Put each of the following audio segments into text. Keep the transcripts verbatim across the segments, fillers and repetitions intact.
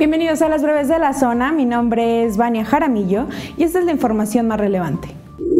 Bienvenidos a las breves de la zona, mi nombre es Vania Jaramillo y esta es la información más relevante.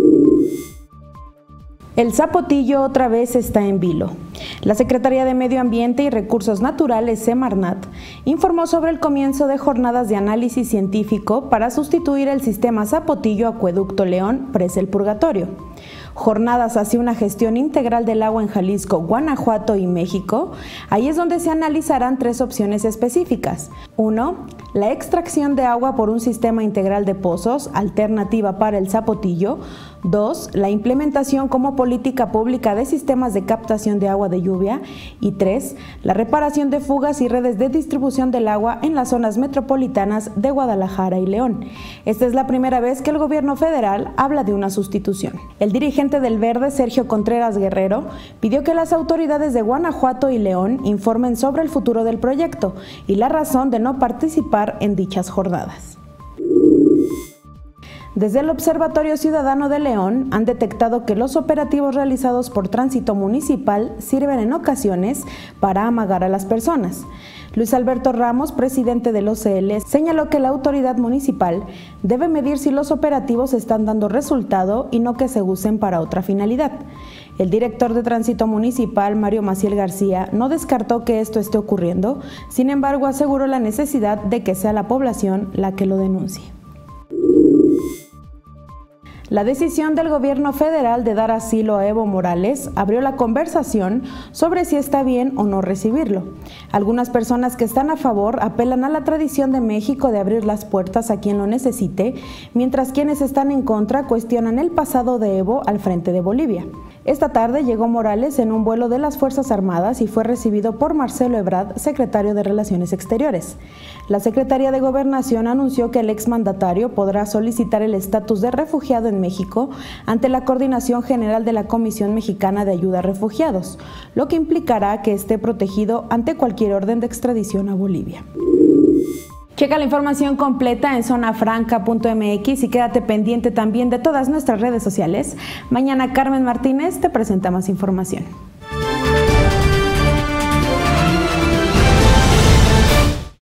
El zapotillo otra vez está en vilo. La Secretaría de Medio Ambiente y Recursos Naturales, Semarnat, informó sobre el comienzo de jornadas de análisis científico para sustituir el sistema Zapotillo Acueducto León Presa El Purgatorio. Jornadas hacia una gestión integral del agua en Jalisco, Guanajuato y México. Ahí es donde se analizarán tres opciones específicas. Uno, la extracción de agua por un sistema integral de pozos, alternativa para el Zapotillo. Dos, la implementación como política pública de sistemas de captación de agua de lluvia. Y tres, la reparación de fugas y redes de distribución del agua en las zonas metropolitanas de Guadalajara y León. Esta es la primera vez que el gobierno federal habla de una sustitución. El dirigente del Verde, Sergio Contreras Guerrero, pidió que las autoridades de Guanajuato y León informen sobre el futuro del proyecto y la razón de no participar en dichas jornadas. Desde el Observatorio Ciudadano de León han detectado que los operativos realizados por Tránsito Municipal sirven en ocasiones para amagar a las personas. Luis Alberto Ramos, presidente del O C L, señaló que la autoridad municipal debe medir si los operativos están dando resultado y no que se usen para otra finalidad. El director de Tránsito Municipal, Mario Maciel García, no descartó que esto esté ocurriendo, sin embargo aseguró la necesidad de que sea la población la que lo denuncie. La decisión del gobierno federal de dar asilo a Evo Morales abrió la conversación sobre si está bien o no recibirlo. Algunas personas que están a favor apelan a la tradición de México de abrir las puertas a quien lo necesite, mientras quienes están en contra cuestionan el pasado de Evo al frente de Bolivia. Esta tarde llegó Morales en un vuelo de las Fuerzas Armadas y fue recibido por Marcelo Ebrard, secretario de Relaciones Exteriores. La Secretaría de Gobernación anunció que el exmandatario podrá solicitar el estatus de refugiado en México ante la Coordinación General de la Comisión Mexicana de Ayuda a Refugiados, lo que implicará que esté protegido ante cualquier orden de extradición a Bolivia. Checa la información completa en zona franca punto m x y quédate pendiente también de todas nuestras redes sociales. Mañana Carmen Martínez te presenta más información.